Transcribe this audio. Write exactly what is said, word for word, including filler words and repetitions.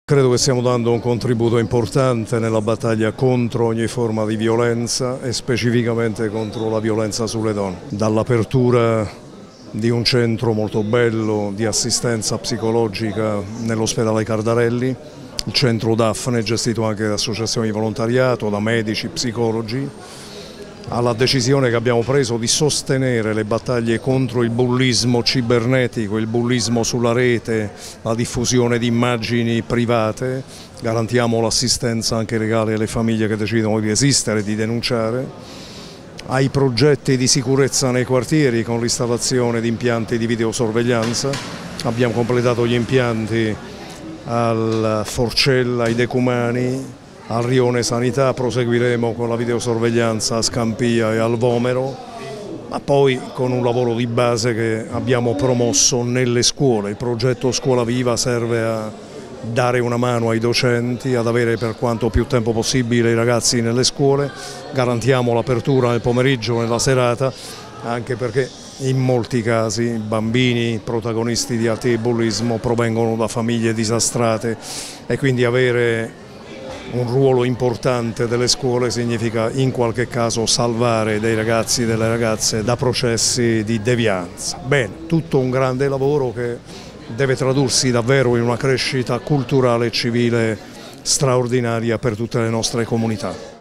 Credo che stiamo dando un contributo importante nella battaglia contro ogni forma di violenza e specificamente contro la violenza sulle donne. Dall'apertura di un centro molto bello di assistenza psicologica nell'ospedale Cardarelli, il centro Daphne, gestito anche da associazioni di volontariato, da medici, psicologi, alla decisione che abbiamo preso di sostenere le battaglie contro il bullismo cibernetico, il bullismo sulla rete, la diffusione di immagini private. Garantiamo l'assistenza anche legale alle famiglie che decidono di esistere, di denunciare, ai progetti di sicurezza nei quartieri con l'installazione di impianti di videosorveglianza. Abbiamo completato gli impianti al Forcella, ai Decumani, al Rione Sanità, proseguiremo con la videosorveglianza a Scampia e al Vomero, ma poi con un lavoro di base che abbiamo promosso nelle scuole. Il progetto Scuola Viva serve a dare una mano ai docenti, ad avere per quanto più tempo possibile i ragazzi nelle scuole. Garantiamo l'apertura nel pomeriggio, nella serata, anche perché in molti casi i bambini protagonisti di atti di bullismo provengono da famiglie disastrate e quindi avere un ruolo importante delle scuole significa in qualche caso salvare dei ragazzi e delle ragazze da processi di devianza. Bene, tutto un grande lavoro che deve tradursi davvero in una crescita culturale e civile straordinaria per tutte le nostre comunità.